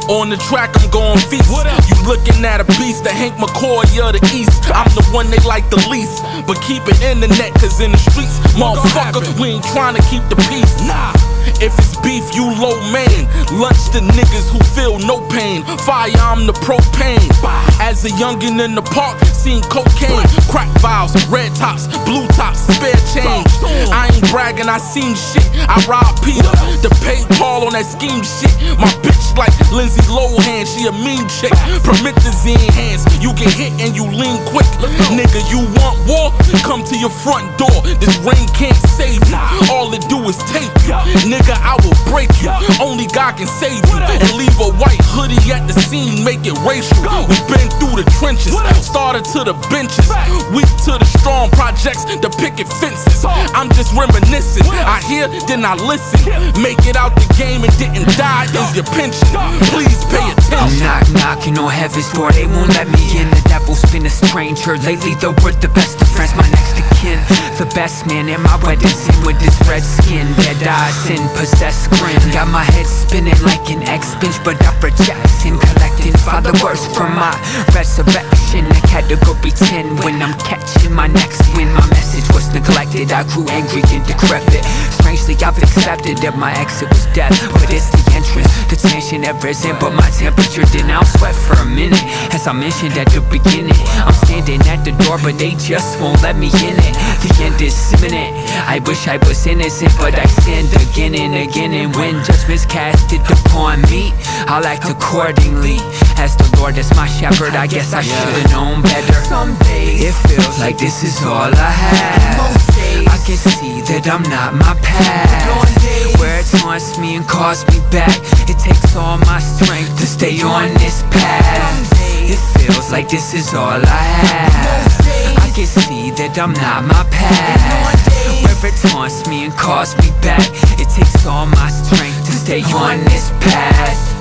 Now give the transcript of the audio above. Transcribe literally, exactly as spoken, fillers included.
On the track, I'm going feast. You looking at a beast, the Hank McCoy of the East. I'm the one they like the least, but keep it in the net, cause in the streets, motherfucker, we ain't trying to keep the peace. Nah. If it's beef, you low main. Lunch to niggas who feel no pain. Fire, I'm the propane. As a youngin' in the park, seen cocaine, crack vials, red tops, blue tops, spare change. I ain't bragging, I seen shit. I robbed Peter, the pay Paul on that scheme shit. My bitch like Lindsay Lohan, she a mean chick. Promethazine hands, you get hit and you lean quick. Nigga, you want war? Come to your front door. This rain can't save you. All it do is tape you. Nigga, I will break you. Only God can save you. And leave a white hoodie at the scene, make it racial. We been through the trenches, started to the benches, weak to the strong projects, the picket fences. I'm just reminiscing. I hear, then I listen. Make it out the game and didn't die is your pension. Please pay attention. I'm knock knocking on heaven's door, they won't let me in. The devil's been a stranger lately, though we're the best of friends. My next of kin, the best man in my wedding scene with this red skin, dead eyes and possessed grin. Got my head spinning like an X-Bench, but upper Jackson collecting followers from my resurrection. The category ten when I'm catching my next win. My message was neglected, I grew angry and decrepit. Strangely, I've accepted that my exit was death, but it's the entrance. The tension had risen, but my temperature didn't. I'll sweat for a minute, as I mentioned at the beginning. I'm standing at the door, but they just won't let me in it. The end is imminent. I wish I was innocent, but I sinned again and again. And when judgment's casted upon me, I'll act accordingly. As the Lord is my shepherd, I guess I should've known better. Some days it feels like this is all I have. Most days I can see that I'm not my past. Where it taunts me and calls me back, it takes all my strength to stay on this path. It feels like this is all I have. I can see that I'm not my past. Where it taunts me and calls me back, it takes all my strength to stay on this path.